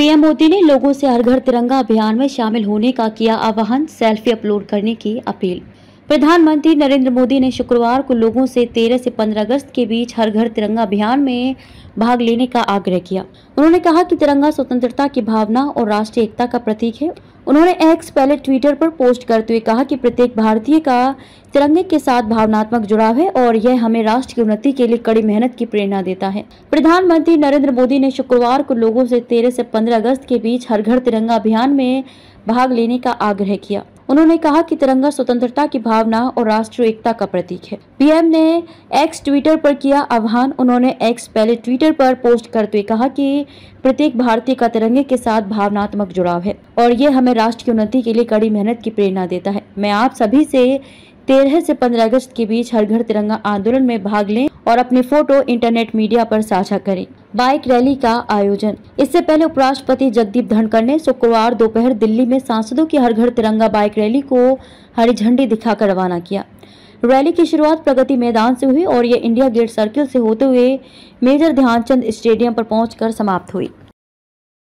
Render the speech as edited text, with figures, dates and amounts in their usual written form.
PM Modi ने लोगों से हर घर तिरंगा अभियान में शामिल होने का किया आह्वान, सेल्फी अपलोड करने की अपील। प्रधानमंत्री नरेंद्र मोदी ने शुक्रवार को लोगों से 13 से 15 अगस्त के बीच हर घर तिरंगा अभियान में भाग लेने का आग्रह किया। उन्होंने कहा कि तिरंगा स्वतंत्रता की भावना और राष्ट्रीय एकता का प्रतीक है। उन्होंने एक्स पहले ट्विटर पर पोस्ट करते हुए कहा कि प्रत्येक भारतीय का तिरंगे के साथ भावनात्मक जुड़ाव है और यह हमें राष्ट्र की उन्नति के लिए कड़ी मेहनत की प्रेरणा देता है। प्रधानमंत्री नरेंद्र मोदी ने शुक्रवार को लोगों से 13 से 15 अगस्त के बीच हर घर तिरंगा अभियान में भाग लेने का आग्रह किया। उन्होंने कहा कि तिरंगा स्वतंत्रता की भावना और राष्ट्रीय एकता का प्रतीक है। पीएम ने एक्स ट्विटर पर किया आह्वान। उन्होंने एक्स पहले ट्विटर पर पोस्ट करते हुए कहा कि प्रत्येक भारतीय का तिरंगे के साथ भावनात्मक जुड़ाव है और ये हमें राष्ट्र की उन्नति के लिए कड़ी मेहनत की प्रेरणा देता है। मैं आप सभी से 13 से 15 अगस्त के बीच हर घर तिरंगा आंदोलन में भाग लें और अपने फोटो इंटरनेट मीडिया पर साझा करें। बाइक रैली का आयोजन। इससे पहले उपराष्ट्रपति जगदीप धनखड़ ने शुक्रवार दोपहर दिल्ली में सांसदों की हर घर तिरंगा बाइक रैली को हरी झंडी दिखाकर रवाना किया। रैली की शुरुआत प्रगति मैदान से हुई और ये इंडिया गेट सर्किल से होते हुए मेजर ध्यानचंद स्टेडियम पर पहुंचकर समाप्त हुई।